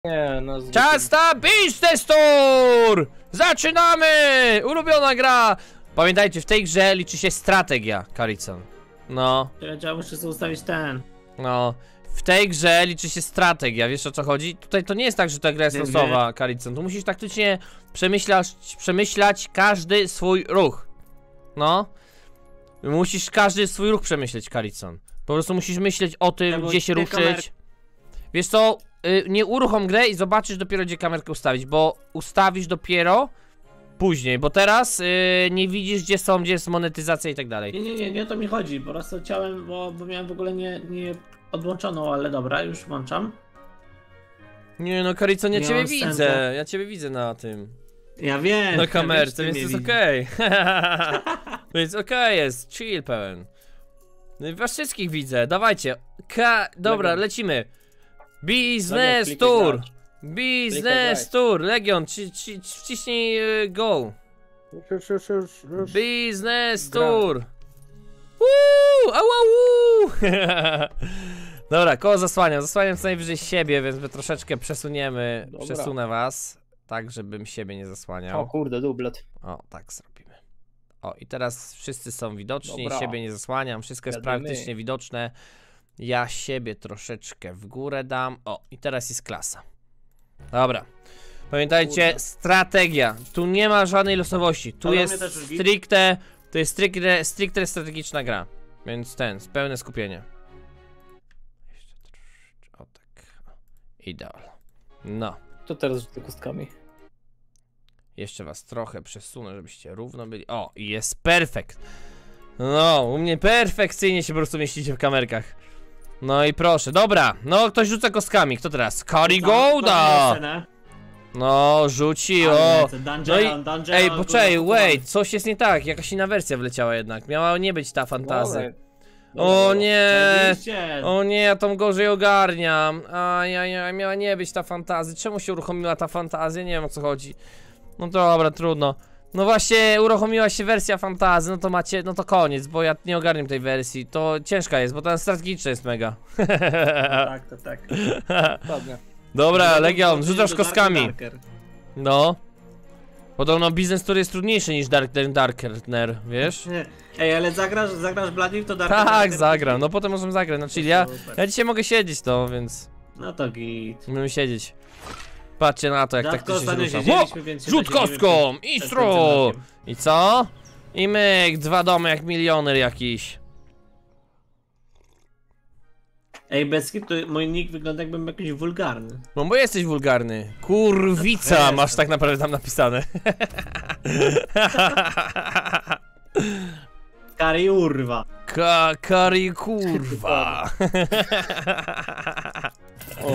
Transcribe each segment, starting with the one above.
Nie, no Czas na Business Tour! Zaczynamy! Ulubiona gra! Pamiętajcie, w tej grze liczy się strategia, Karicon. No. Ja muszę sobie ustawić ten. No. W tej grze liczy się strategia, wiesz o co chodzi? Tutaj to nie jest tak, że ta gra jest losowa, Karicon. Tu musisz taktycznie przemyślać każdy swój ruch. No. Musisz każdy swój ruch przemyśleć, Karicon. Po prostu musisz myśleć o tym, gdzie się ruszyć. Wiesz co? Nie uruchom grę i zobaczysz dopiero, gdzie kamerkę ustawić, bo ustawisz dopiero później, bo teraz nie widzisz, gdzie jest monetyzacja i tak dalej. Nie o to mi chodzi, po prostu chciałem, bo miałem w ogóle nie odłączoną, ale dobra, już włączam. Nie no, Karicon, ja ciebie widzę, ja ciebie widzę na tym. Ja wiem. Na kamerce, więc jest okej. Więc okej jest, chill pełen. No i was wszystkich widzę, dawajcie. Dobra, lecimy. Business Tour! Business Tour! Legion, wciśnij go! Business Tour! Woo! Au! Dobra, koło zasłaniam co najwyżej siebie, więc my troszeczkę przesuniemy. Dobra. Przesunę was, tak żebym siebie nie zasłaniał. O kurde, dublet. O, tak zrobimy. O, i teraz wszyscy są widoczni, Dobra. siebie nie zasłaniam, wszystko jest Jadymy. praktycznie widoczne. Ja siebie troszeczkę w górę dam. O, i teraz jest klasa. Dobra. Pamiętajcie, Kurde. strategia. Tu nie ma żadnej losowości. Tu Ale jest mnie też już stricte. To jest stricte strategiczna gra. Więc pełne skupienie. Jeszcze troszeczkę. O tak. Ideal. No. To teraz rzucę kostkami. Jeszcze was trochę przesunę, żebyście równo byli. O, i jest perfekt. No, u mnie perfekcyjnie się po prostu mieścicie w kamerkach. No i proszę, dobra. No, ktoś rzuca kostkami. Kto teraz? Karigouda! No, rzuci, o. No i, ej, poczekaj, wait, coś jest nie tak. Jakaś inna wersja wleciała jednak. Miała nie być ta fantazy. O nie! O nie, ja tą gorzej ogarniam. Ajajaj, miała nie być ta fantazy. Czemu się uruchomiła ta fantazja? Nie wiem, o co chodzi. No dobra, trudno. No właśnie, uruchomiła się wersja fantazy, no to macie, no to koniec, bo ja nie ogarniam tej wersji. To ciężka jest, bo ta strategiczna jest mega. Tak, to tak. Ładnie. Dobra, Legion, rzucasz kostkami. No. Podobno Business Tour jest trudniejszy niż Darkener, wiesz? Ej, ale zagrasz Bloody to Dark. Tak, zagram, no potem możemy zagrać, znaczy ja dzisiaj mogę siedzieć to, więc No to git. będziemy siedzieć. Patrzcie na to, jak taktycznie się ruszam. siedzieliśmy, więc się Rzut będziemy kostką! przed I tym stru! rokiem. I co? I myk, 2 domy jak milioner jakiś. Ej, bez kitu, mój nick wygląda jakbym jakiś wulgarny. No bo jesteś wulgarny. Kurwica No, masz tak naprawdę tam napisane. Kari urwa. Kari kurwa. O,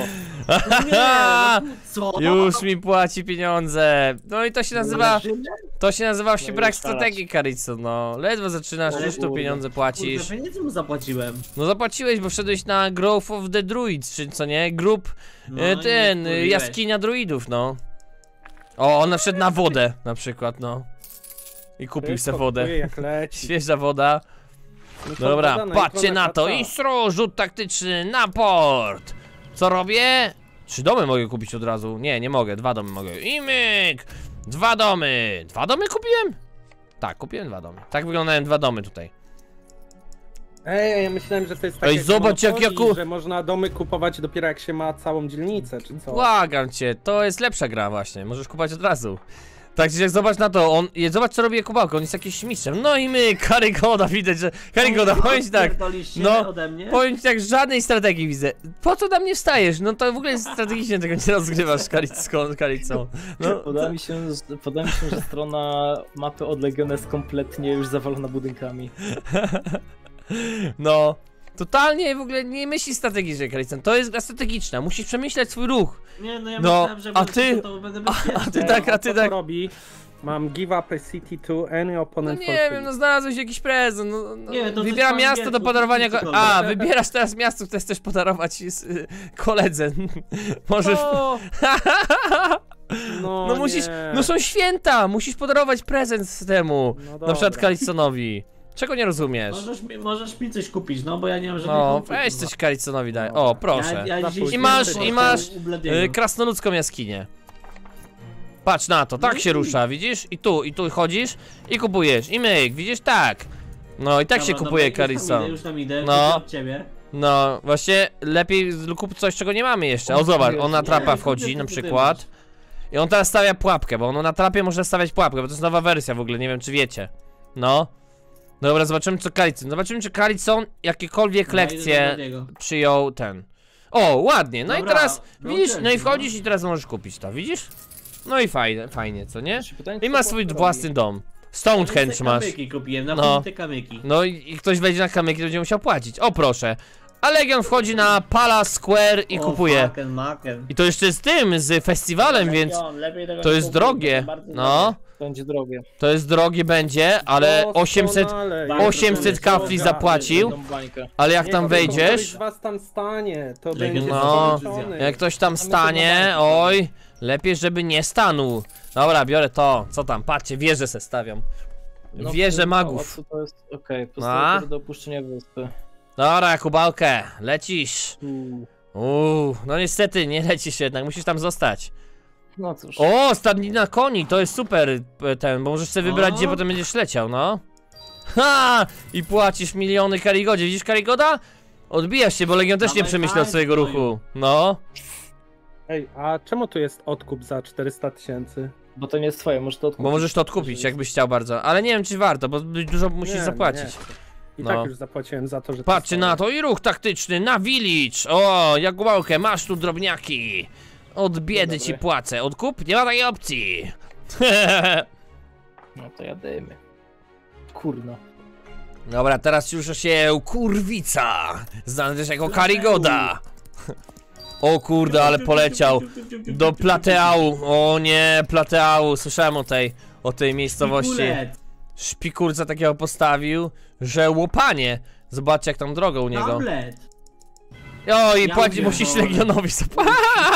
Co? Już mi płaci pieniądze. No i to się nazywa. To się nazywa właśnie No brak już strategii, Karico, no. Ledwo zaczynasz, Ale już tu kurde. pieniądze Kurde, płacisz. pieniędzy mu zapłaciłem. No zapłaciłeś, bo wszedłeś na Growth of the Druids, czy co nie? Grup, No i wkurwiłeś. jaskinia druidów, no. O, on wszedł na wodę, na przykład, no. I kupił se wodę. Jak leci. Świeża woda. Dobra, patrzcie na to. I rzut taktyczny na port. Co robię? 3 domy mogę kupić od razu. Nie mogę, 2 domy mogę. I myk! 2 domy. 2 domy kupiłem? Tak, kupiłem 2 domy. Tak wyglądają 2 domy tutaj. Ej, ja myślałem, że to jest Ej, takie zobacz, jak Monopoly, ja że można domy kupować dopiero jak się ma całą dzielnicę, czy co? Błagam cię, to jest lepsza gra właśnie. Możesz kupować od razu. Tak, jak zobacz na to, zobacz co robi Jakubałko, on jest jakiś mistrzem. No i my, Karygoda, widać, że... Karygoda, powiem ci tak, no, ode mnie? powiem ci tak, żadnej strategii widzę. Po co tam nie wstajesz? No to w ogóle strategicznie tego nie rozgrywasz z Karicą. No, Podoba mi się, że strona mapy od Legiona jest kompletnie już zawalona budynkami. no. Totalnie w ogóle nie myśli strategicznie, Karicą. To jest gra strategiczna, musisz przemyśleć swój ruch. Nie, no ja No, myślałem, że a ty- to będę A ty tak, a ty tak... robi? Mam give up a city to any No opponent for nie free. wiem, no znalazłeś jakiś prezent, no, Nie, to wybieram coś miasto do angielsku, podarowania cokolwiek. A, wybierasz teraz miasto, które chcesz podarować koledze. Możesz... No, No musisz, nie. no są święta, musisz podarować prezent temu. No Na dobra. przykład Kalisonowi. Czego nie rozumiesz? Możesz mi coś kupić, no bo ja nie mam żadnych No, konfliktów, weź coś Kariconowi daj. O, proszę. dzisiaj I masz u Bladiego. krasnoludzką jaskinię. Patrz na to, tak No się i- rusza, widzisz? I tu chodzisz i kupujesz. I myk, widzisz? Tak. No i tak się Dobra, kupuje dobra, Carison. Już tam idę, No. od ciebie. No, właśnie lepiej kup coś, czego nie mamy jeszcze. O, zobacz, on na trapa Nie, wchodzi kupię, na kupię, przykład. I on teraz stawia pułapkę, bo on na trapie może stawiać pułapkę, bo to jest nowa wersja w ogóle, nie wiem czy wiecie. No. Dobra, zobaczymy co Carison. Zobaczymy czy Carison jakiekolwiek Dobra, idę do lekcje Bladiego. przyjął ten. O, ładnie, no Dobra, i teraz, no widzisz, okej, no i no. wchodzisz i teraz możesz kupić to, widzisz? No i fajnie, co nie? Pytanie, I co masz to swój robi? własny dom. Stonehenge Te masz. kamyki kupiłem, na No. te kamyki. No i ktoś wejdzie na kamyki, to będzie musiał płacić. O proszę. A Legion wchodzi na Palace Square i kupuje. Fucking macken. I to jeszcze z tym, z festiwalem, więc to jest drogie. No, Będzie drogie. to jest drogie będzie, ale 800 800 kafli zapłacił. Tą bańkę. Ale jak Nie, tam to wejdziesz, Ktoś z was tam stanie, to Legion będzie No, skończony. jak ktoś tam stanie, oj, lepiej żeby nie stanął. Dobra, biorę to, co tam, patrzcie, wieże se stawiam. No, Wieże to- magów. To jest okej, A? postawię do opuszczenia wyspy. Dobra, Jakubałkę, lecisz. Tu. No niestety, nie lecisz jednak, musisz tam zostać. No cóż. O, stadnina koni, to jest super ten, bo możesz sobie wybrać, O. gdzie potem będziesz leciał, no. Ha! I płacisz miliony Karigodzie, widzisz Karigoda? Odbijasz się, bo Legion też nie Dawaj przemyślał hajs, swojego gnoju. ruchu. No. Ej, a czemu tu jest odkup za 400 000? Bo to nie jest twoje, możesz to odkupić. Bo możesz to odkupić, jakbyś chciał bardzo. Ale nie wiem, czy warto, bo dużo musisz Nie, zapłacić. Nie. I No. tak już zapłaciłem za to, że... Patrzcie na to i ruch taktyczny na Village. O, Jakubałkę, masz tu drobniaki. Od biedy ci Dobry. płacę. Odkup? Nie ma takiej opcji. No to jademy. Kurno. Dobra, teraz już się kurwica, znany też jako Karigoda. O kurde, ale poleciał do Plateau. O nie, Plateau, słyszałem o tej miejscowości. Kulet. Szpikulca takiego postawił, że łopanie. Zobaczcie jak tam droga u niego. Tablet. O i Ja płaci, wiem, musisz bo- Legionowi zapłacić.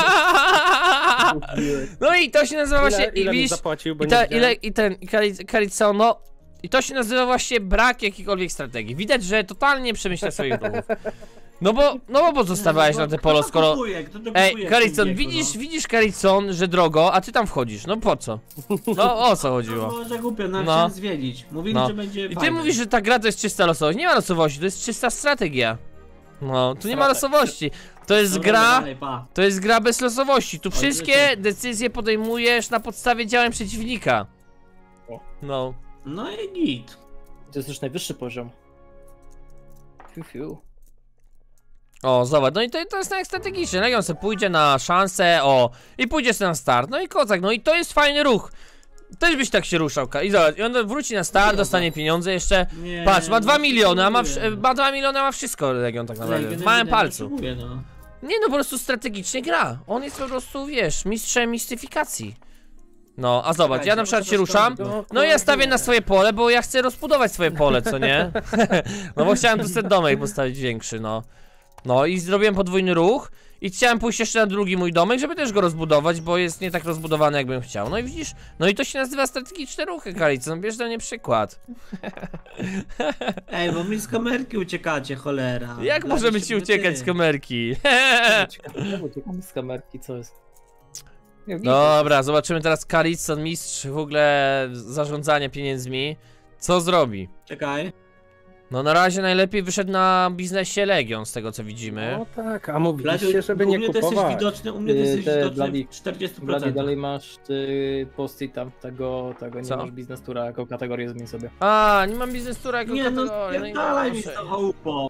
No i to się nazywa właśnie, Ile mi widzisz, zapłacił, bo i, nie ta, widziałem? Caricon, no i to się nazywa właśnie brak jakiejkolwiek strategii. Widać, że totalnie nie przemyśla swoich ruchów. No bo po co zostawiałeś na te polo, skoro... Ej, Caricon, widzisz Caricon, że drogo, a ty tam wchodzisz, no po co? No o co chodziło? Może głupio, no, No. chciałem zwiedzić. Mówili, No. że będzie I ty fajnie. mówisz, że ta gra to jest czysta losowość. Nie ma losowości, to jest czysta strategia. No, tu nie ma losowości. To jest Dobra, gra... dalej, pa. To jest gra bez losowości. Tu Oj, wszystkie Grzesiek. decyzje podejmujesz na podstawie działań przeciwnika. O. No. No i git. To jest już najwyższy poziom. Fiu, fiu. O, zobacz, no i to jest najstrategiczne. Legion se pójdzie na szansę, o, i pójdzie sobie na start. No i kozak, no i to jest fajny ruch. Też byś tak się ruszał, i zobacz, i on wróci na start, dostanie pieniądze jeszcze. Nie, Patrz, ma 2 no, miliony, a ma, potrzebuję. ma 2 miliony, a ma wszystko Legion tak naprawdę, Legion w małym nie palcu. potrzebuje, no. Nie no, po prostu strategicznie gra. On jest po prostu, wiesz, mistrzem mistyfikacji. No, a zobacz, ja na przykład się ruszam, no i ja stawię na swoje pole, bo ja chcę rozbudować swoje pole, co nie? No bo chciałem tu ten domek postawić większy, no. No i zrobiłem podwójny ruch i chciałem pójść jeszcze na drugi mój domek, żeby też go rozbudować, bo jest nie tak rozbudowany, jakbym chciał. No i widzisz, no i to się nazywa strategiczne ruchy, Caricon, bierz do mnie przykład. Ej, bo mi z kamerki uciekacie, cholera. Jak Dla możemy mnie ci się uciekać z ty. kamerki? Czemu uciekamy z kamerki, co jest? Nie, nie, Dobra, zobaczymy teraz Caricon, mistrz w ogóle zarządzania pieniędzmi. Co zrobi? Czekaj. No na razie najlepiej wyszedł na biznesie Legion, z tego co widzimy. No tak, a mówiliście, Bladziu, żeby u nie mnie to jesteś kupować. widoczny, u mnie to jesteś Te widoczny Bladi- w 40%. Blady, dalej masz ty posty tam, tego nie Co? masz biznes tura jako kategorię, zmień sobie. A, nie mam biznestura jako Nie no, kategorię, no i dalej mi z proszę. tą chałupą.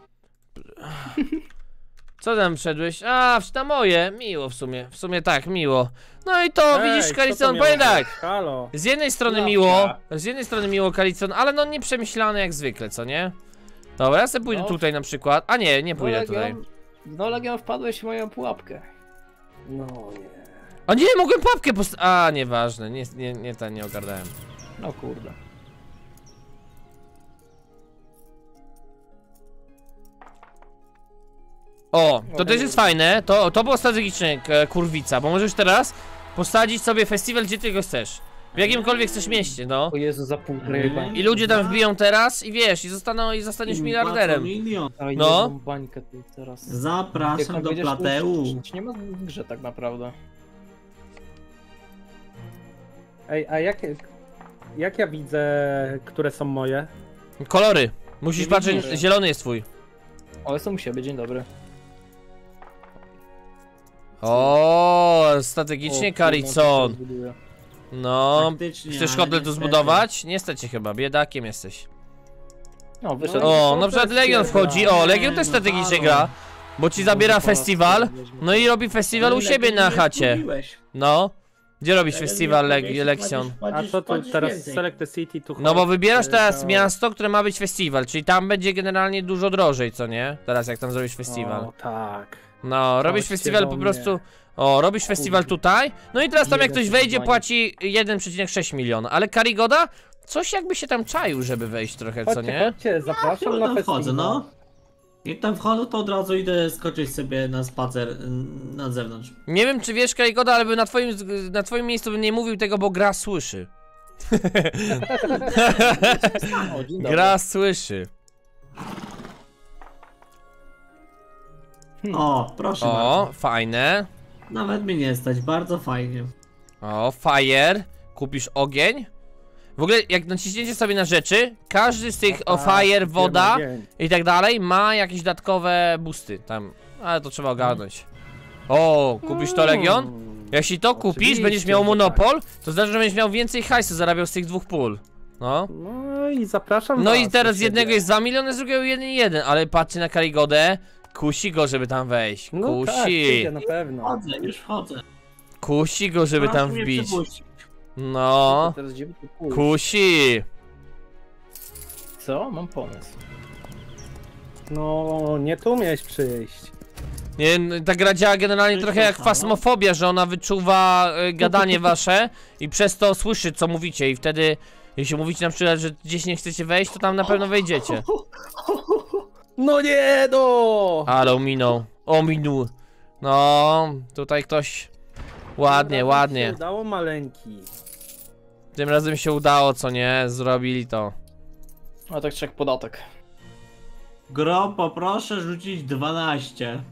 Co tam wszedłeś? A, na moje, miło w sumie tak, miło. No i to, Ej, widzisz co to Caricon, miało powiem być? tak. Halo. Z jednej strony Dobra. miło Caricon, ale no nieprzemyślane jak zwykle, co nie? Dobra, ja sobie pójdę No. tutaj na przykład, a nie pójdę tutaj. No Legion, wpadłeś w moją pułapkę. No nie. A nie, mogłem pułapkę a, nieważne, nie ogarnąłem. No kurde. O, to też jest fajne, to było strategiczne, kurwica, bo możesz teraz posadzić sobie festiwal, gdzie tylko chcesz. W jakimkolwiek chcesz mieście, no. O Jezu, za półtorej bańki. I ludzie tam wbiją teraz i wiesz, i zostaniesz miliarderem. Milion. Oj, No. jedną bańkę tu teraz. Jak Zapraszam tak do będziesz Plateu. uczyć, nie ma w grze tak naprawdę. Ej, a jak ja widzę, które są moje? Kolory. Musisz Nie patrzeć, widzisz. zielony jest twój. O, są u siebie, dzień dobry. O, strategicznie, Caricon. No, Faktycznie, chcesz ale hotel tu niestety. zbudować? Nie stać cię chyba, biedakiem jesteś. No, wyszedł. O, na przykład Legion wchodzi, o, Legion też strategicznie gra. Bo ci zabiera festiwal, no i robi festiwal u Ale siebie lepiej na nie chacie. zgubiłeś. No. Gdzie robisz Ale festiwal, nie powinieneś Lexion? A co to płacisz teraz więcej. Select the City tu No bo wybierasz teraz to- miasto, które ma być festiwal, czyli tam będzie generalnie dużo drożej, co nie? Teraz jak tam zrobisz festiwal. O, tak. No, robisz Chodźcie festiwal do po mnie. prostu. O, robisz festiwal tutaj. No i teraz tam jak ktoś 1,6 wejdzie, miliona. płaci 1,6 miliona. Ale Karigoda? Coś jakby się tam czaił, żeby wejść trochę, co Chodźcie, nie? chodźcie, zapraszam Ja na tam festiwal. wchodzę, no. Jak tam wchodzę, to od razu idę skoczyć sobie na spacer na zewnątrz. Nie wiem, czy wiesz, Karigoda, ale by na twoim miejscu bym nie mówił tego, bo gra słyszy. O, dzień dobry. Gra słyszy. O, proszę O, bardzo. fajne. Nawet mnie nie stać, bardzo fajnie. O, fire. Kupisz ogień. W ogóle, jak naciśniecie sobie na rzeczy, każdy z tych o fire, woda i tak dalej ma jakieś dodatkowe boosty tam. Ale to trzeba ogarnąć. O, kupisz to Legion? Jeśli to kupisz, Oczywiście, będziesz miał że monopol, to znaczy, że będziesz miał więcej hajsu zarabiał z tych dwóch pól. No. No i zapraszam No was i teraz do z jednego siebie. jest 2 miliony, z drugiego 1,1, ale patrzcie na Karigodę. Kusi go, żeby tam wejść. No tak, Kusi. przyjdzie na pewno. Wchodzę, już wchodzę. Kusi go, żeby Proszę tam mnie wbić. przepuścić. No. Teraz gdzie by tu pójść? Kusi. Co? Mam pomysł. No, nie tu miałeś przyjść. Nie, ta gra działa generalnie Coś trochę jak tam, fasmofobia, że ona wyczuwa gadanie wasze i przez to słyszy, co mówicie, i wtedy, jeśli mówicie na przykład, że gdzieś nie chcecie wejść, to tam na pewno wejdziecie. No nie, no! Ale ominął. Ominął. No, tutaj ktoś. Ładnie, Tym razem ładnie. się udało, maleńki. Tym razem się udało, co nie? Zrobili to. A tak trzech podatek. Gro, poproszę rzucić 12.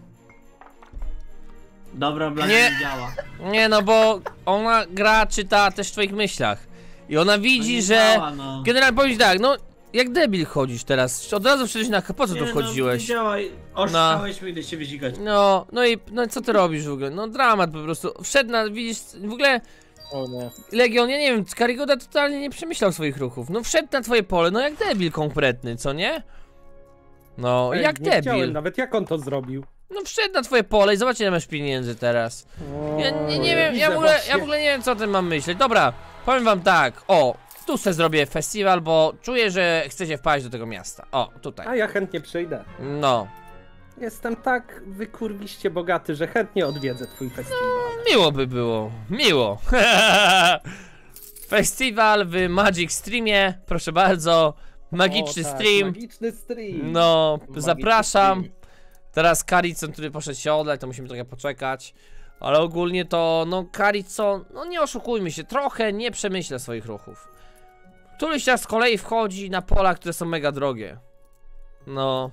Dobra, Blady Nie. nie działa. Nie, no bo ona gra, czyta też w twoich myślach. I ona No widzi, nie że... działa, no. Generalnie powiedz tak, no... Jak debil chodzisz teraz? Od razu wszedłeś na... Po co tu Nie, wchodziłeś? No, nie działa, oszczałeś mi, idę się wyzigać. No i co ty robisz w ogóle? No dramat po prostu. Wszedł na, widzisz, w ogóle O nie. Legion, ja nie wiem, Karigoda totalnie nie przemyślał swoich ruchów. No wszedł na twoje pole, no jak debil konkretny, co nie? No, Ej, jak nie chciałem debil. nawet, jak on to zrobił? No wszedł na twoje pole i zobacz ile masz pieniędzy teraz. Ja nie wiem, widzę ja właśnie. w ogóle nie wiem co o tym mam myśleć. Dobra, powiem wam tak, o, tu se zrobię festiwal, bo czuję, że chcecie wpaść do tego miasta. O, tutaj. A ja chętnie przyjdę. No, Jestem tak wykurwiście bogaty, że chętnie odwiedzę twój festiwal. miło by było, miło. Festiwal w Magic Streamie, proszę bardzo. Magiczny O, tak, stream. Magiczny stream. No, Magiczny zapraszam. stream. Teraz Caricon, który poszedł się odlać, to musimy trochę poczekać. Ale ogólnie to, no Caricon, no nie oszukujmy się, trochę nie przemyśla swoich ruchów. Któryś raz z kolei wchodzi na pola, które są mega drogie. No.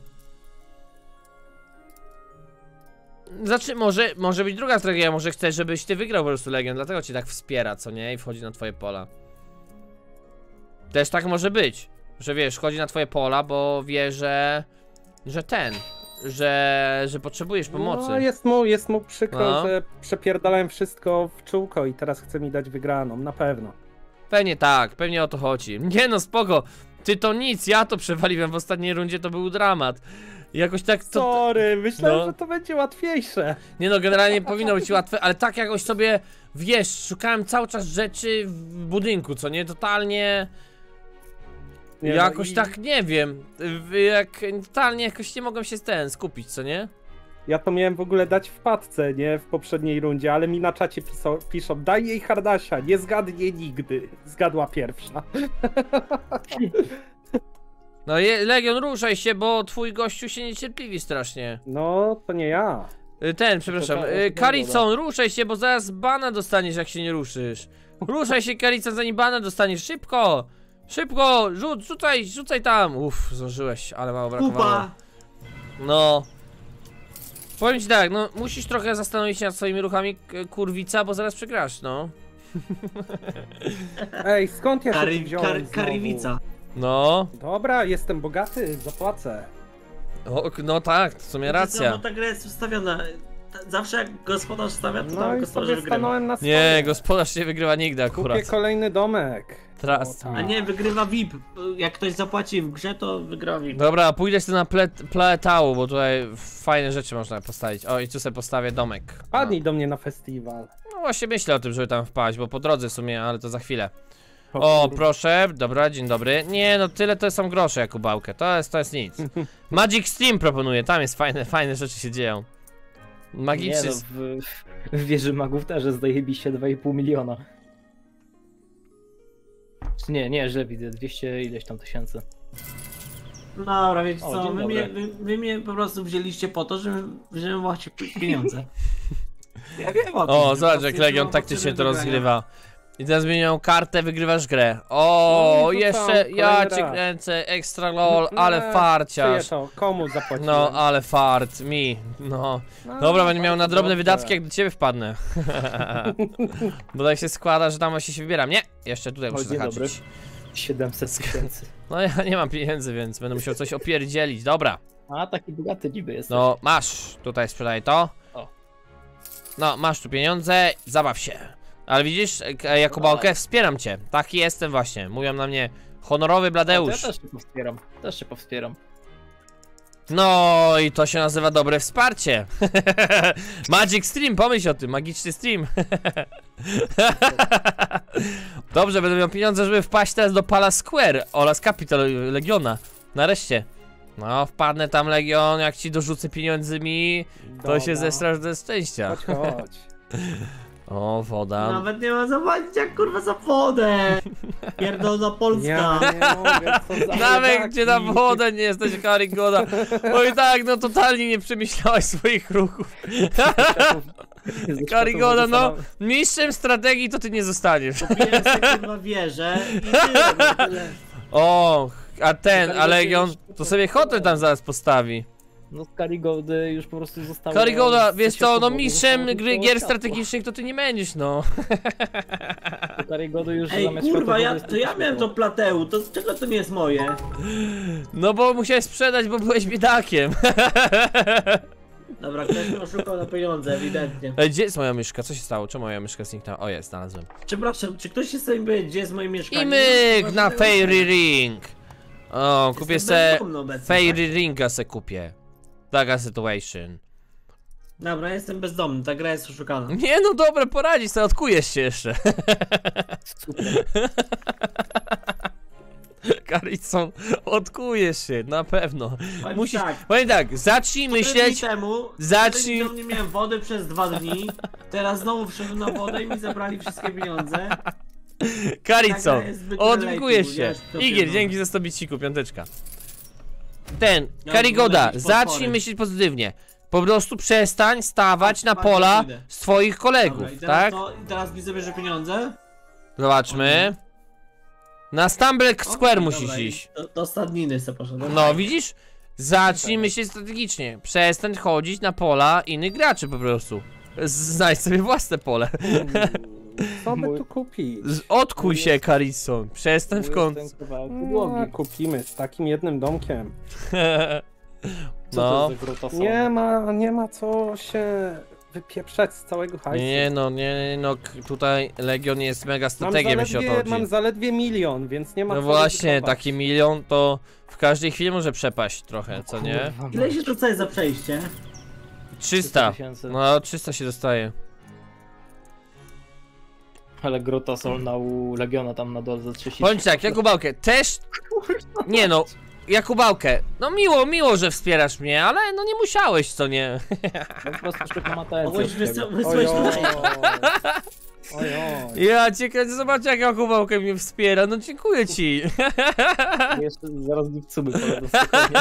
Znaczy, może być druga strategia, może chcesz, żebyś ty wygrał po prostu Legion, dlatego cię tak wspiera, co nie? I wchodzi na twoje pola. Też tak może być, że wiesz, wchodzi na twoje pola, bo wie, że potrzebujesz pomocy. No, jest mu przykro, No. że przepierdalałem wszystko w czółko i teraz chce mi dać wygraną, na pewno. Pewnie tak, pewnie o to chodzi. Nie no, spoko. Ty to nic, ja to przewaliłem w ostatniej rundzie, to był dramat. Jakoś tak to... Sorry, myślałem, no. że to będzie łatwiejsze. Nie no, generalnie powinno być łatwe, ale tak jakoś sobie, wiesz, szukałem cały czas rzeczy w budynku, co nie? Totalnie... Nie, jakoś no i tak, nie wiem, totalnie jakoś nie mogłem się skupić, co nie? Ja to miałem w ogóle dać w padce, nie? W poprzedniej rundzie, ale mi na czacie piszą, daj jej Hardasia, nie zgadnie nigdy. Zgadła pierwsza. No Legion, ruszaj się, bo twój gościu się niecierpliwi strasznie. No, to nie ja. Przepraszam, to Caricon, ruszaj się, bo zaraz bana dostaniesz, jak się nie ruszysz. Ruszaj się, Karicon, zanim banę dostaniesz, szybko! Szybko, rzucaj tam! Uff, zdążyłeś, ale mało brakowało. Kupa! No. Powiem ci tak, no musisz trochę zastanowić się nad swoimi ruchami, kurwica, bo zaraz przegrasz, no. Ej, skąd ja się tu wziąłem znowu? Kariwica. No. Dobra, jestem bogaty, zapłacę. O, no tak, to w sumie racja. No ta gra jest ustawiona. Zawsze jak gospodarz stawia, to No tam i gospodarz sobie wygrywa. stanąłem na swoje. Nie, gospodarz nie wygrywa nigdy akurat. Kupię kolejny domek. Teraz. O, A tak. nie, wygrywa VIP. Jak ktoś zapłaci w grze, to wygrywa VIP. Dobra, pójdę sobie na Plaetału, bo tutaj fajne rzeczy można postawić. O, i tu sobie postawię domek. Wpadnij do mnie na festiwal. No właśnie myślę o tym, żeby tam wpaść, bo po drodze w sumie, ale to za chwilę. O, proszę, dobra, dzień dobry. Nie, no tyle to są grosze, Jakubałkę, to jest nic. Magic Stream proponuję, tam jest fajne rzeczy się dzieją. Magiczny... Nie, no, w wieży magów też jest zajebiście 2,5 miliona. Czy nie, że widzę, 200 ileś tam tysięcy. Dobra, wiecie O, co, dzień dobry. wy mnie po prostu wzięliście po to, żebym właśnie pieniądze. Ja wiem o tym. O, po zobacz prostu jak Legion jestem taktycznie to potrzebny do rozgrywa. I teraz zmienią kartę, wygrywasz grę. O, No i jeszcze rzucam ja kolejny cię raz. kręcę, ekstra lol, ale Czyje farciarz. to? Komu zapłaciłem? No, ale fart, mi, no. No, Dobra, będę miał na bardzo drobne dobrze. wydatki, jak do ciebie wpadnę. Bo tak się składa, że tam właśnie się wybieram. Nie, jeszcze tutaj muszę dzień dobry. zahaczyć. 700 tysięcy. No ja nie mam pieniędzy, więc będę musiał coś opierdzielić. Dobra, A, taki bogaty niby jest. no masz, tutaj sprzedaj to. O. No, masz tu pieniądze, zabaw się. Ale widzisz, Jakubałkę, wspieram cię. Taki jestem właśnie. Mówią na mnie honorowy Ja Bladeusz. też się powspieram. Też się powspieram. No i to się nazywa dobre wsparcie. Magic Stream, pomyśl o tym, magiczny stream. Dobrze, będę miał pieniądze, żeby wpaść teraz do Palace Square oraz Capital Legiona. Nareszcie. No, wpadnę tam, Legion, jak ci dorzucę pieniędzmi, to Dobra. się zestrasz ze szczęścia. Chodź. O, woda. Nawet nie ma zobaczyć jak kurwa za wodę. Pierdolna Polska. Ja nie mogę, co za Nawet biedaki. gdzie na wodę nie jesteś, Karygoda. Bo i tak, no totalnie nie przemyślałeś swoich ruchów. Karygoda, no, mistrzem strategii to ty nie zostaniesz. Kupiłem sobie kurwa wieżę i tyle, no tyle. O, a ten, Karygoda a Legion, już- to sobie hotel tam zaraz postawi. No z Karigoldy już po prostu zostało... Karygoda, wiesz co, no zostało mistrzem tylko gier światło. strategicznych to ty nie będziesz, no. To Karigody już Ej zamiast kurwa, światła to ja miałem to plateu, to czego to nie jest moje? No bo musiałeś sprzedać, bo byłeś biedakiem. Dobra, ktoś mnie oszukał na pieniądze, ewidentnie. Ej, gdzie jest moja myszka? Co się stało? Czemu moja myszka zniknęła? O, jest, znalazłem. Przepraszam, czy ktoś się sobie powie, gdzie jest moje mieszkanie? I myk No, na to- Fairy Ring. O, kupię Jestem se bezdomny obecnie, Fairy Ringa se kupię. Taka situation. Dobra, jestem bezdomny, ta gra jest oszukana. Nie no dobra, poradzisz sobie, odkujesz się jeszcze. Super. Carison, odkujesz się, na pewno. Powiem Musisz, tak, powiem tak, zacznij 4 myśleć, dni temu, zacznij- 4 dni temu nie miałem wody przez 2 dni, teraz znowu wszedłem na wodę i mi zabrali wszystkie pieniądze. Carison, Taka jest zbyt odkujesz relatable, się. wiesz, to Igier, pierdolę. dzięki za 100 biciku, piąteczka. Ten, Ja Karigoda, wolę jakieś zacznij potwory. myśleć pozytywnie. Po prostu przestań stawać na Patrz, pola idę. swoich kolegów, Dobra, i teraz, tak? i teraz mi zabierze pieniądze? Zobaczmy. Na Stumble Square O, musisz dobra, i iść. Do stadniny se poszedłem. No, widzisz? Zacznij myśleć strategicznie. Przestań chodzić na pola innych graczy po prostu. Znajdź sobie własne pole. Co by tu kupić? Odkuj się, Carison. Przestań w końcu. Ten kawałek No, podłogi. kupimy z takim jednym domkiem. Co No. to jest za grota są? Nie ma co się wypieprzać z całego hajsu. Nie no, tutaj Legion jest mega strategiem, jeśli o to chodzi. Mam zaledwie 1 milion, więc nie ma No co właśnie, ryzykować. taki milion to w każdej chwili może przepaść trochę, co nie? Kurwa, Ile się rzuca za przejście? 300. 000. No, 300 się dostaje. Ale grota solna u Legiona tam na dole za 30. Bądź tak, Jakubałkę, też... Nie no, Jakubałkę, no miło, że wspierasz mnie, ale no nie musiałeś, co nie? No po prostu szukam atencji. Mogłeś od tego. wysłać tutaj. Ojoj. Ja ciekawe, zobacz jak Jakubałkę mnie wspiera, no dziękuję ci. Jeszcze zaraz gipcumy pojadą spokojnie.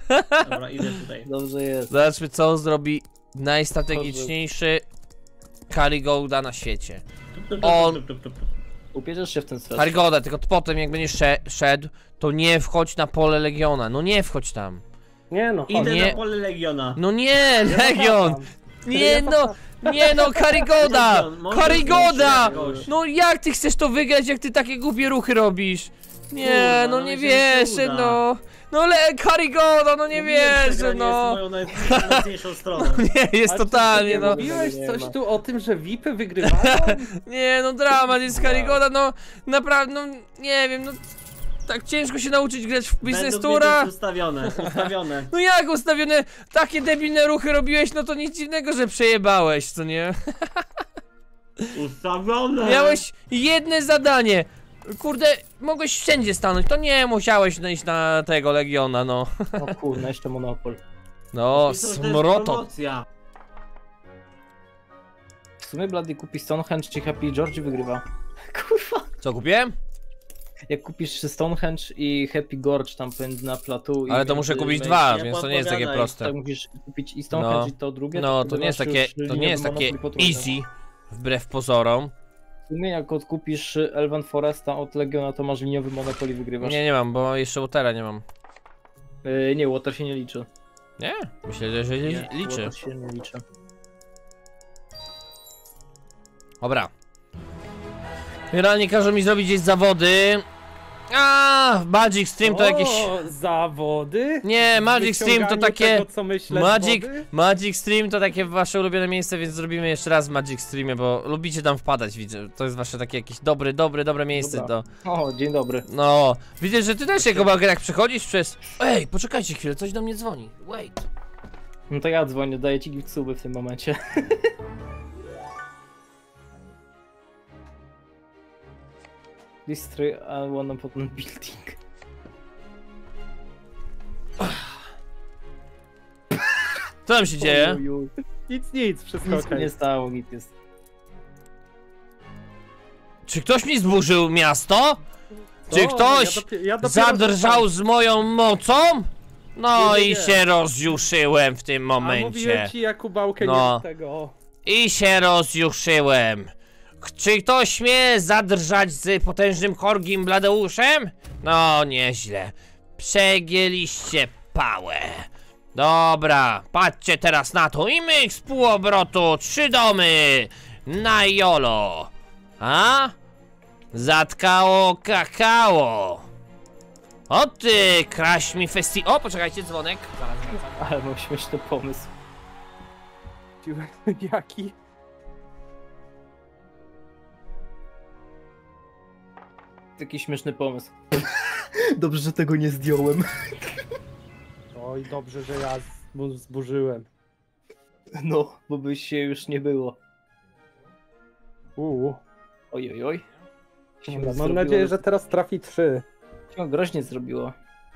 Dobra, idę tutaj. Dobrze jest. Zobaczmy, co zrobi najstrategiczniejszy Karigolda na świecie. On- Ubierzesz się w ten sweter. Karigolda, tylko potem jak będziesz szedł, to nie wchodź na pole Legiona. No nie wchodź tam. Nie no, I chodź. Idę nie- na pole Legiona. No nie, Legion! zapraszam. Nie no, nie no, Karigoda! Legion, może Karigoda! być jakoś. No jak ty chcesz to wygrać, jak ty takie głupie ruchy robisz? Nie, Kurwa, no no nie mi się nie wierzę, uda. no. No ale Karigoda, no nie wierzę, no. To jest moją najmocniejszą stroną. Nie, jest A totalnie, czy ty no. Mówiłeś Nie coś ma. tu o tym, że VIPy wygrywają? Nie, no dramat jest Karigoda, no naprawdę, no nie wiem, no. Tak ciężko się nauczyć grać w Business Według mnie to Toura. jest ustawione. No jak ustawione, takie debilne ruchy robiłeś, no to nic dziwnego, że przejebałeś, co nie? Ustawione! Miałeś jedne zadanie. Kurde, mogłeś wszędzie stanąć, to nie musiałeś iść na tego Legiona, no. O kurna, jeszcze Monopol. No, I to jest smroto. promocja. W sumie Bloody kupi Stonehenge czy Happy George i wygrywa. Kurwa. Co kupiłem? Jak kupisz Stonehenge i Happy Gorge tam na platu i Ale to muszę kupić weź- dwa, nie więc to nie jest takie podpowiadaj. proste. Tak musisz kupić i Stonehenge No. i to drugie. No, to nie jest masz takie, już to nie linię jest takie Monopoly potrójną. easy, wbrew pozorom. W sumie jak odkupisz Elven Foresta od Legiona, to masz liniowy Monopoly i wygrywasz. Nie mam, bo jeszcze Watera nie mam. Nie, Water się nie liczy. Nie? Myślę, że Nie, liczy. Water się nie liczy. Dobra. Generalnie każą mi zrobić gdzieś zawody. A, Magic Stream to jakieś... O, zawody? Nie, Magic Stream to Wyciąganie takie... Tego, co myślę, z wody? Magic Stream to takie wasze ulubione miejsce, więc zrobimy jeszcze raz w Magic Streamie, bo lubicie tam wpadać, widzę. To jest wasze takie jakieś dobre miejsce Dobra. do... O, dzień dobry. No, widzę, że ty też jako jak przechodzisz przez... Ej, poczekajcie chwilę, coś do mnie dzwoni. Wait. No to ja dzwonię, daję ci gift suby w tym momencie. Destroy one important building. Co tam się dzieje? Ojuju. Nic, wszystko Nic okej. nie stało, nic jest. Czy ktoś mi zburzył miasto? Czy O, ktoś ja dopiero zadrżał z moją mocą? No Nie. i się rozjuszyłem w tym A mówiłem momencie. ci, Jakubałkę, No. nie rób tego. I się rozjuszyłem. Czy ktoś mnie zadrżać z potężnym Korgim Bladeuszem? No nieźle. Przegięliście pałę. Dobra, patrzcie teraz na to i myk z półobrotu 3 domy na jolo. A? Zatkało kakao. O ty, kraść mi O, poczekajcie, dzwonek. Zaraz wracam. Ale mam śmieszny pomysł. Jaki? Taki śmieszny pomysł. Dobrze, że tego nie zdjąłem. Oj, dobrze, że ja zburzyłem. No, bo by się już nie było. Oj, oj, oj. Się Mam zrobiło- nadzieję, że teraz trafi 3. się groźnie zrobiło.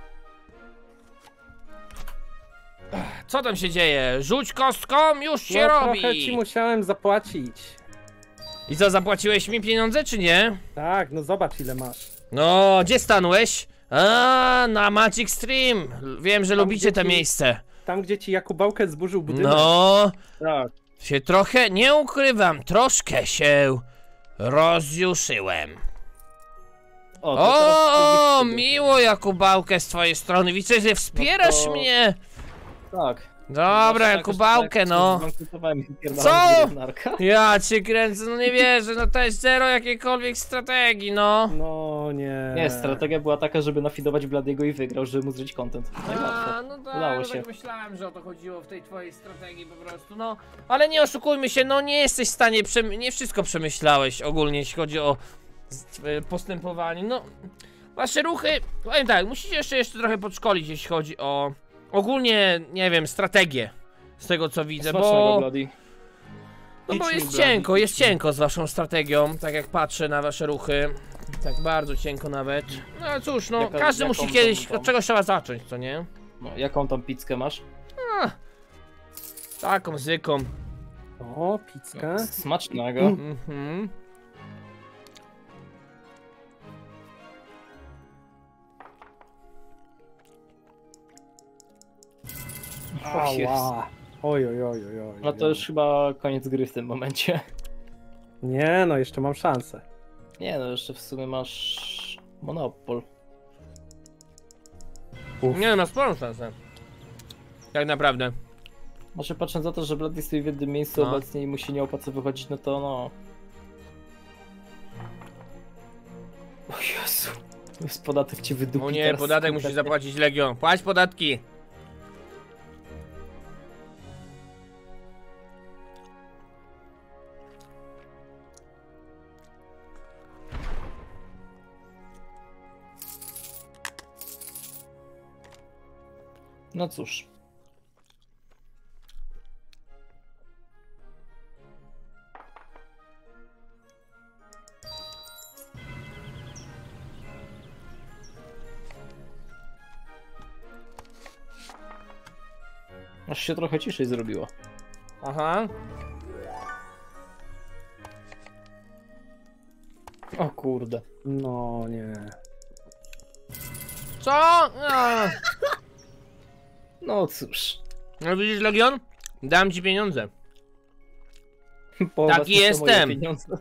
Co tam się dzieje? Rzuć kostką, już się No, robi. trochę ci musiałem zapłacić. I co, zapłaciłeś mi pieniądze, czy nie? Tak, no zobacz ile masz. No, gdzie stanąłeś? A, na Magic Stream. Wiem, że Tam, lubicie gdzie te ci- miejsce. Tam, gdzie ci Jakubałkę zburzył budynek. No, Tak. się trochę, nie ukrywam, troszkę się rozjuszyłem. O, to teraz O, drugi miło Jakubałkę z twojej strony. Widzę, że wspierasz No to- mnie. Tak. Dobra, Zawsze Jakubałkę, jakoś tak no. zbankrutowałem i wypierdałem Co? z narka. Ja cię kręcę, no nie wierzę, no to jest zero jakiejkolwiek strategii, no. No nie. Nie, strategia była taka, żeby nafidować Bladiego i wygrał, żeby mu zryć content. Najłatwo. A, no tak, Udało no się. tak myślałem, że o to chodziło w tej twojej strategii po prostu, no. Ale nie oszukujmy się, no nie jesteś w stanie, nie wszystko przemyślałeś ogólnie, jeśli chodzi o postępowanie, no. Wasze ruchy, powiem tak, musicie jeszcze trochę podszkolić, jeśli chodzi o ogólnie, nie wiem, strategię. Z tego co widzę, Smacznego, bo... Bloody. No bo Idź mi, jest Blady, cienko, idź jest cienko z waszą strategią, tak jak patrzę na wasze ruchy. Tak bardzo cienko nawet. No cóż, no każdy musi jaką kiedyś, tą- od czegoś trzeba zacząć, co nie? No, jaką tam pizzkę masz? Taką zyką. O, pizka. Smacznego. Mhm. O, jest. Ała. Oj. No to już chyba koniec gry w tym momencie. Nie, no jeszcze mam szansę. Nie no, jeszcze w sumie masz monopol. Nie, ma sporą szansę. Tak naprawdę. Może patrząc na to, że Bloody stoi w jednym miejscu No. obecnie i mu się nie opłaca wychodzić, no to no... O Jezu. Jest podatek ci wydupi. O nie, teraz podatek musi kompletnie. zapłacić Legion. Płać podatki! No cóż. Aż się trochę ciszej zrobiło. Aha. O kurde. No nie. Co? A. No cóż. No widzisz, Legion? Dam ci pieniądze. Połowa Taki to są moje jestem. pieniądze.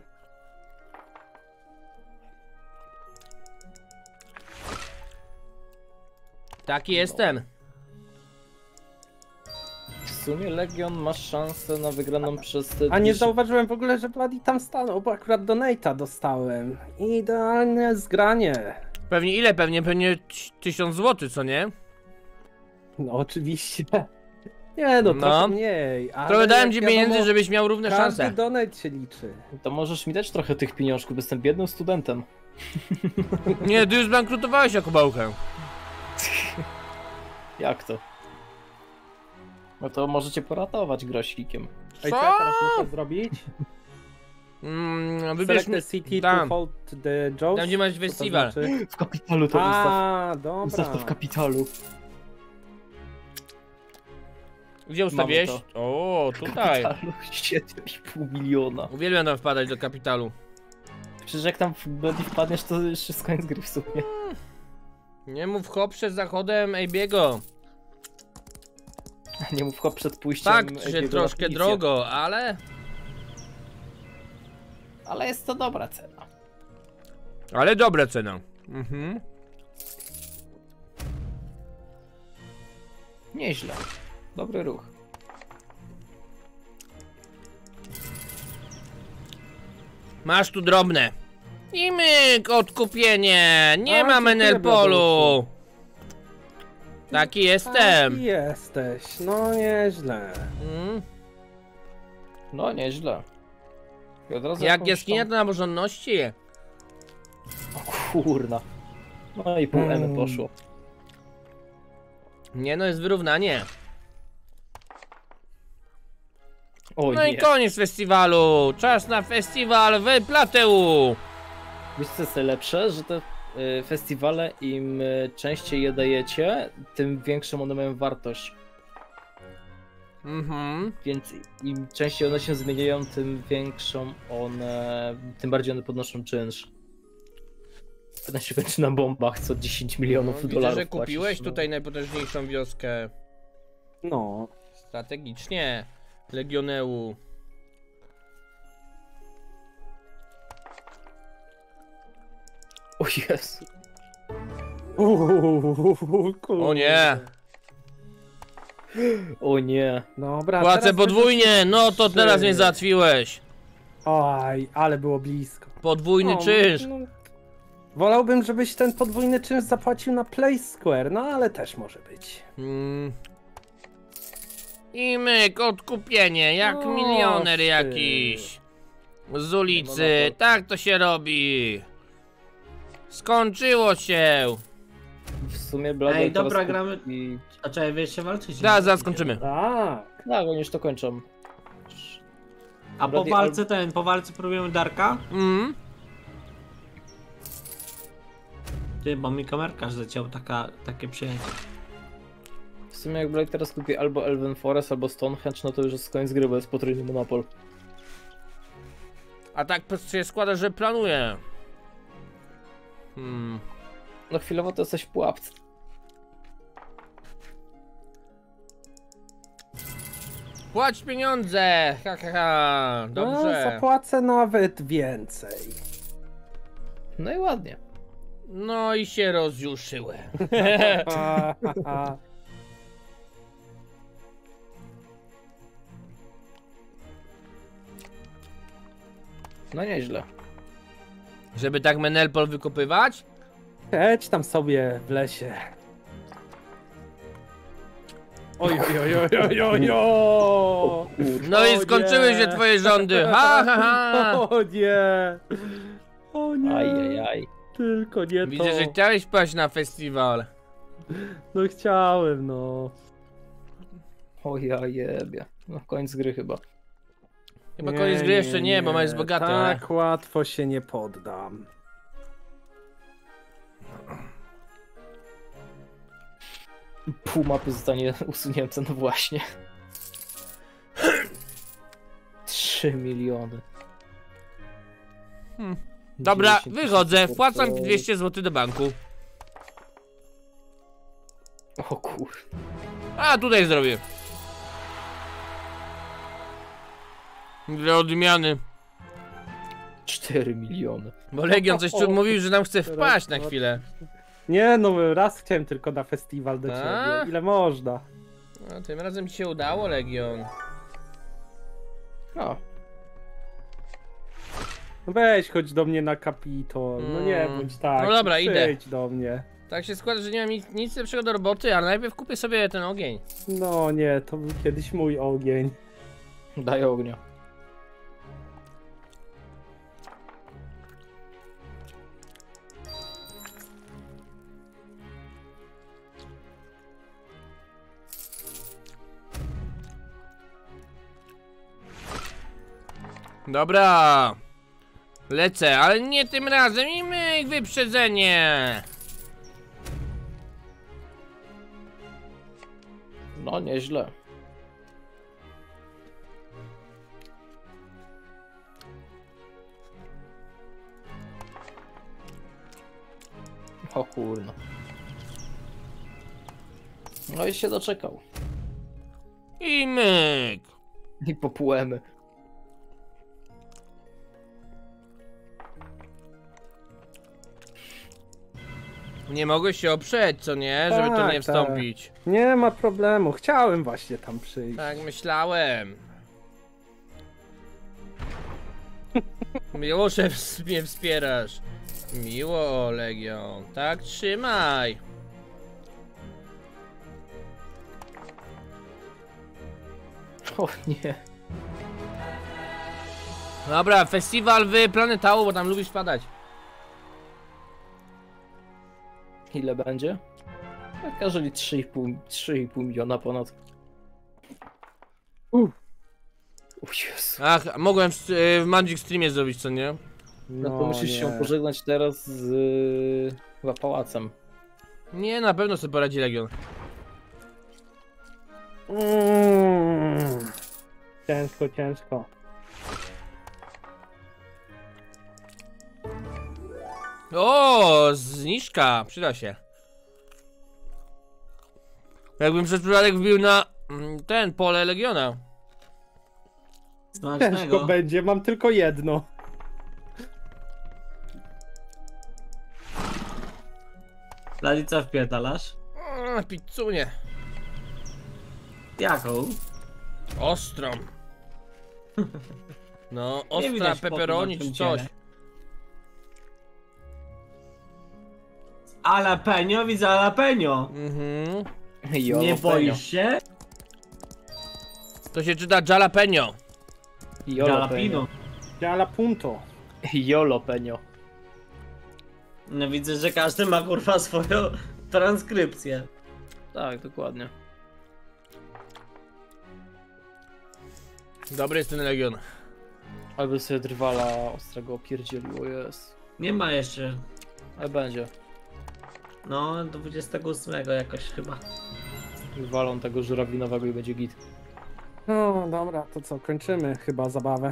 Taki jestem. W sumie Legion masz szansę na wygraną przez te... A nie 200 zauważyłem w ogóle, że Bloody tam stanął, bo akurat donate'a dostałem. Idealne zgranie. Pewnie ile? Pewnie 1000 zł, co nie? No oczywiście. Nie no, No. trochę mniej. Ale Trochę dałem jak ci wiadomo, pieniędzy, żebyś miał równe każdy szanse. donate się liczy. To możesz mi dać trochę tych pieniążków, bo jestem biednym studentem. Nie, ty już zbankrutowałeś jako bałkę. Jak to? No to możecie poratować grosikiem. Ej, Co? co ja teraz muszę zrobić? Wybierz Select the city tam. to hold the Jaws? Tam, gdzie masz Co to festiwal. znaczy? W kapitalu to ustaw. A, Ustaw to w dobra. kapitalu. Gdzie ustawiłeś? Mamy O, tutaj. Kapitalu 7,5 miliona. Uwielbiam tam wpadać do kapitalu. Przecież jak tam w Bloody wpadniesz, to już jest koniec gry w sumie. Nie mów hop przed zachodem Ejbiego. Nie mów hop przed pójściem. Fakt, że Ebiego na troszkę policję. drogo, ale... Ale jest to dobra cena. Ale dobra cena. Mhm. Nieźle. Dobry ruch. Masz tu drobne. I myk, odkupienie. Nie A, mam dziękuję, Enerpolu. Taki Taki jestem. jesteś, no nieźle. Mm. No nieźle. I od razu Jak jakąś jaskinia tam- to nabożności. O kurna. No i pół M poszło. Nie no, jest wyrównanie. O No nie. i koniec festiwalu. Czas na festiwal w Plateu. Wiesz co jest najlepsze? Że te festiwale im częściej je dajecie, tym większą one mają wartość. Mhm. Więc im częściej one się zmieniają, tym większą one, tym bardziej one podnoszą czynsz. Potem się kończy na bombach co 10 milionów Widzę, dolarów. że kupiłeś płacisz, no. tutaj najpotężniejszą wioskę. No. Strategicznie. Legioneu. O Jezu. Kurde. O nie. O nie. Dobra, Płacę teraz podwójnie. No to teraz mnie Trzy. załatwiłeś. Oj, ale było blisko. Podwójny czynsz. No, wolałbym, żebyś ten podwójny czynsz zapłacił na Play Square, no ale też może być. I myk, odkupienie, jak O, milioner ty. jakiś. Z ulicy, tak to się robi. Skończyło się. W sumie Bloody Ej, teraz dobra, kupi- gramy. A czekaj, wiesz się walczyć? Zaraz skończymy. Tak. Tak, oni już to kończą. A po Bloody walce po walce próbujemy Darka? Mm. Ty, bo mi kamerka zleciał takie przyjęcie. W sumie jak Blade teraz kupi albo Elven Forest, albo Stonehenge, no to już jest koniec gry, bo jest potrójny monopol. A tak się składa, że planuję. No chwilowo to jesteś w pułapce. Płać pieniądze! Ha, ha, ha. No, Dobrze. zapłacę nawet więcej. No i ładnie. No i się rozjuszyłem. No nieźle. Żeby tak Menelpol wykopywać? Jedź tam sobie w lesie. Oj, oj, oj, oj, oj, oj. No i O skończyły nie. się twoje rządy. Ha, ha, ha. O nie. O nie. Ajajaj. Tylko nie to. Widzę, że chciałeś paść na festiwal. No chciałem, no. O ja jebie. No koniec gry chyba. Chyba koniec gry jeszcze nie, bo jest bogaty. ale- Tak łatwo się nie poddam. Pół mapy zostanie usunięte, no właśnie. 3 miliony. Dobra, 10 wychodzę, 000 wpłacam 200 zł do banku. O kur... A, tutaj zrobię. Dla odmiany. 4 miliony. Bo Legion coś tu mówił, że nam chce wpaść na chwilę. Nie, no raz chciałem tylko na festiwal do A? ciebie. Ile można? No, tym razem ci się udało, Legion. O, No weź, chodź do mnie na Kapitol. No nie bądź tak. No dobra, idę. Przyjdź do mnie. Tak się składa, że nie mam nic lepszego do roboty, ale najpierw kupię sobie ten ogień. No nie, to był kiedyś mój ogień. daj ognia. Dobra. Lecę, ale nie tym razem i myk, wyprzedzenie. No nieźle. O kurno. No i się doczekał. I myk. I popłemy. Nie mogłeś się oprzeć, co nie? Żeby tu Tak, nie wstąpić. Nie ma problemu, chciałem właśnie tam przyjść. Tak myślałem. Miło, że mnie wspierasz. Miło, Legion. Tak, trzymaj. O nie. Dobra, festiwal w Planetało, bo tam lubisz padać. Ile będzie? Jak jeżeli 3,5 miliona ponad. O Jezu. Ach, mogłem w Magic Streamie zrobić, co nie? No to musisz się nie. pożegnać teraz z chyba pałacem. Nie, na pewno sobie poradzi Legion. Ciężko, ciężko. O, zniżka, przyda się. Jakbym przez przypadek wbił na ten pole Legiona. Ciężko Smacznego. będzie, mam tylko jedno. Lalica wpierdalasz? Pizzunie. Jaką? Ostrą. No, ostra widać potu pepperoni na czy tym coś. ciele. Jalapeno, widzę jalapeno. Mhm. Nie boisz się? To się czyta jalapeno. Jalapeno. Jala punto. Jolopenio. No widzę, że każdy ma kurwa swoją transkrypcję. Tak, dokładnie. Dobry jest ten Legion. Albo sobie drwala ostrego opierdzieliło, jest. Nie ma jeszcze. Ale będzie. No, 28 jakoś chyba. Walą tego żurawlinowego i będzie git. No dobra, to co, kończymy chyba zabawę.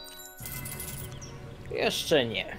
Jeszcze nie.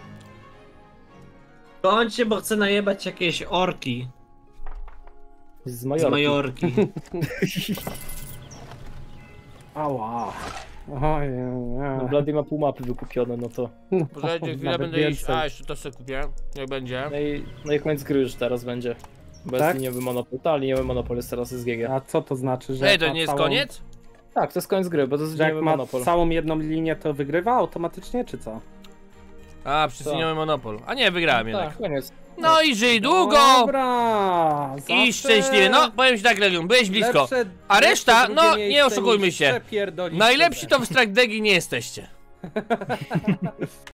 Kończcie, bo chcę najebać jakieś orki Z z Majorki. Majorki. Ała. Ojej. No Bloody ma pół mapy wykupione, no to... Poczekajcie, chwilę Nawet będę iść. więcej. A, jeszcze to sobie kupię. Jak będzie. No i koniec gry już teraz będzie. Bo jest Tak? liniowy monopol. Ta, liniowy monopol jest teraz SGG. A co to znaczy, że Ej, to ma nie jest całą- koniec? Tak, to jest koniec gry, bo to jest Że jak liniowy ma monopol. całą jedną linię, to wygrywa automatycznie, czy co? A, przesuniowy monopol. A nie, wygrałem jednak. Tak, koniec. No i żyj długo! Dobra! I zawsze szczęśliwie. No, powiem ci tak, Legion, byłeś blisko. lepsze- A reszta, lepsze drugie no, nie miejsce oszukujmy niż się. przepierdolić Najlepsi sobie. to w Strike Degi nie jesteście.